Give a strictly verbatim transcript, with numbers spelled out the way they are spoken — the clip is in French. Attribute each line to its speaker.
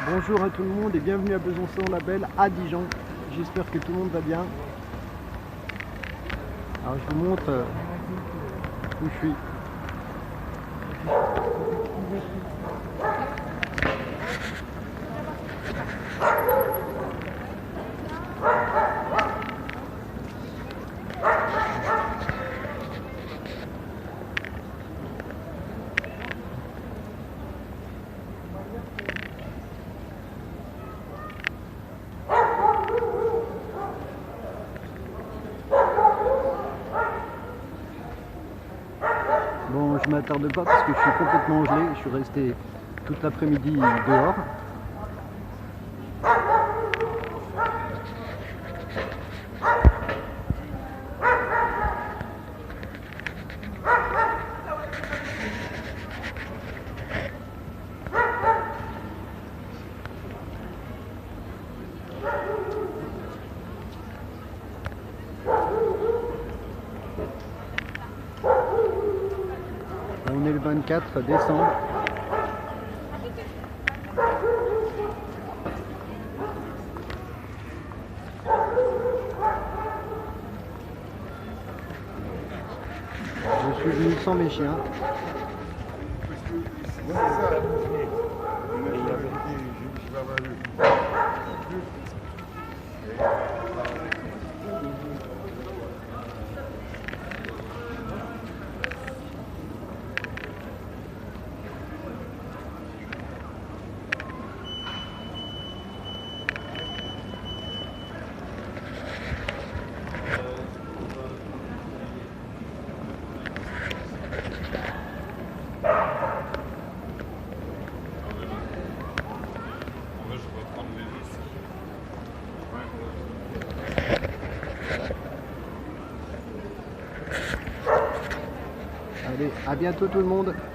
Speaker 1: Bonjour à tout le monde et bienvenue à Besançon-Labelle à Dijon. J'espère que tout le monde va bien. Alors je vous montre où je suis. Bon, je m'attarde pas parce que je suis complètement gelé. Je suis resté toute l'après-midi dehors. On est le vingt-quatre décembre. Je suis venu sans mes chiens. Allez, à bientôt tout le monde.